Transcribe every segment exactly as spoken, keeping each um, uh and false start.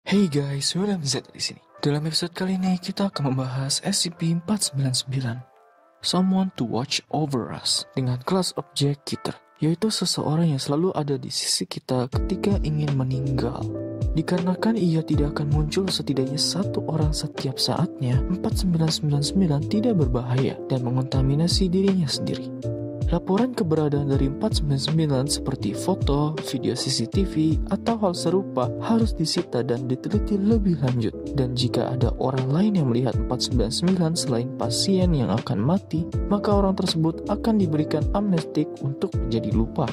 Hey guys, William Z di sini. Dalam episode kali ini kita akan membahas S C P empat sembilan sembilan, Someone to Watch Over Us, dengan kelas objek Keter, yaitu seseorang yang selalu ada di sisi kita ketika ingin meninggal. Dikarenakan ia tidak akan muncul setidaknya satu orang setiap saatnya, empat sembilan sembilan sembilan tidak berbahaya dan mengontaminasi dirinya sendiri. Laporan keberadaan dari empat sembilan sembilan seperti foto, video C C T V, atau hal serupa harus disita dan diteliti lebih lanjut. Dan jika ada orang lain yang melihat empat sembilan sembilan selain pasien yang akan mati, maka orang tersebut akan diberikan amnestik untuk menjadi lupa.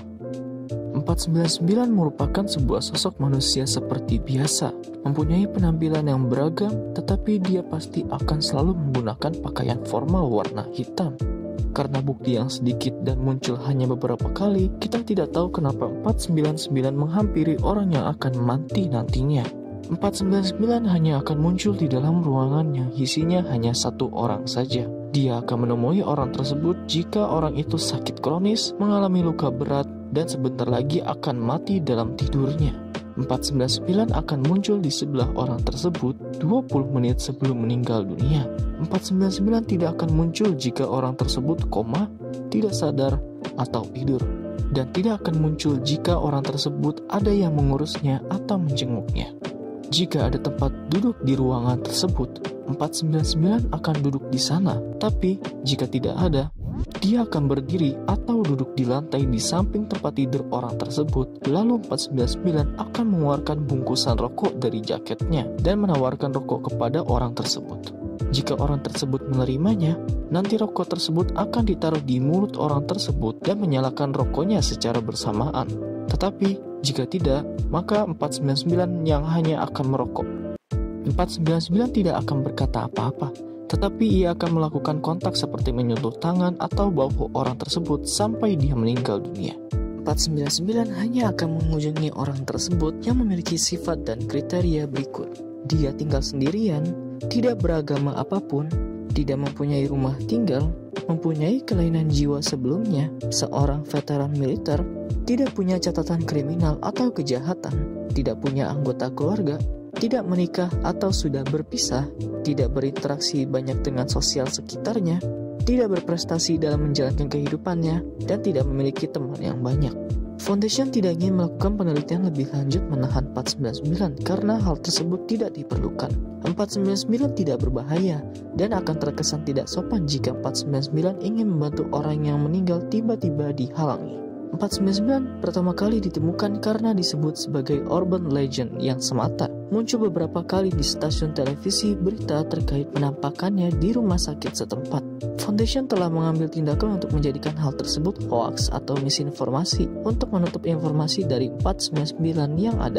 empat sembilan sembilan merupakan sebuah sosok manusia seperti biasa, mempunyai penampilan yang beragam, tetapi dia pasti akan selalu menggunakan pakaian formal warna hitam. Karena bukti yang sedikit dan muncul hanya beberapa kali, kita tidak tahu kenapa empat sembilan sembilan menghampiri orang yang akan mati nantinya. empat sembilan sembilan hanya akan muncul di dalam ruangan yang isinya hanya satu orang saja. Dia akan menemui orang tersebut jika orang itu sakit kronis, mengalami luka berat, dan sebentar lagi akan mati dalam tidurnya. empat sembilan sembilan akan muncul di sebelah orang tersebut dua puluh menit sebelum meninggal dunia. empat sembilan sembilan tidak akan muncul jika orang tersebut koma, tidak sadar, atau tidur. Dan tidak akan muncul jika orang tersebut ada yang mengurusnya atau menjenguknya. Jika ada tempat duduk di ruangan tersebut, empat sembilan sembilan akan duduk di sana. Tapi jika tidak ada, dia akan berdiri atau duduk di lantai di samping tempat tidur orang tersebut. Lalu empat sembilan sembilan akan mengeluarkan bungkusan rokok dari jaketnya dan menawarkan rokok kepada orang tersebut. Jika orang tersebut menerimanya, nanti rokok tersebut akan ditaruh di mulut orang tersebut dan menyalakan rokoknya secara bersamaan. Tetapi jika tidak, maka empat sembilan sembilan yang hanya akan merokok. empat sembilan sembilan tidak akan berkata apa-apa, tetapi ia akan melakukan kontak seperti menyentuh tangan atau bahu orang tersebut sampai dia meninggal dunia. empat sembilan sembilan hanya akan mengunjungi orang tersebut yang memiliki sifat dan kriteria berikut. Dia tinggal sendirian, tidak beragama apapun, tidak mempunyai rumah tinggal, mempunyai kelainan jiwa sebelumnya, seorang veteran militer, tidak punya catatan kriminal atau kejahatan, tidak punya anggota keluarga, tidak menikah atau sudah berpisah, tidak berinteraksi banyak dengan sosial sekitarnya, tidak berprestasi dalam menjalankan kehidupannya, dan tidak memiliki teman yang banyak. Foundation tidak ingin melakukan penelitian lebih lanjut menahan empat sembilan sembilan karena hal tersebut tidak diperlukan. empat sembilan sembilan tidak berbahaya dan akan terkesan tidak sopan jika empat sembilan sembilan ingin membantu orang yang meninggal tiba-tiba dihalangi. empat sembilan sembilan pertama kali ditemukan karena disebut sebagai urban legend yang semata. Muncul beberapa kali di stasiun televisi berita terkait penampakannya di rumah sakit setempat. Foundation telah mengambil tindakan untuk menjadikan hal tersebut hoax atau misinformasi untuk menutup informasi dari empat sembilan sembilan yang ada.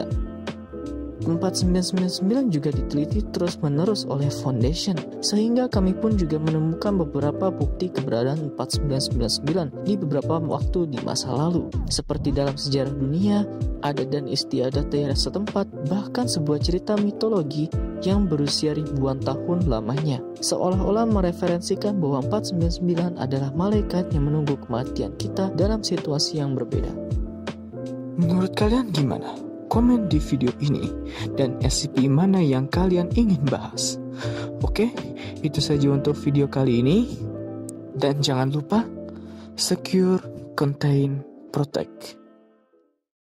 empat sembilan sembilan sembilan juga diteliti terus-menerus oleh Foundation, sehingga kami pun juga menemukan beberapa bukti keberadaan empat sembilan sembilan sembilan di beberapa waktu di masa lalu, seperti dalam sejarah dunia, adat dan istiadat daerah setempat, bahkan sebuah cerita mitologi yang berusia ribuan tahun lamanya, seolah-olah mereferensikan bahwa empat sembilan sembilan adalah malaikat yang menunggu kematian kita dalam situasi yang berbeda. Menurut kalian gimana? Komen di video ini dan S C P mana yang kalian ingin bahas. Oke, itu saja untuk video kali ini. Dan jangan lupa secure, contain, protect.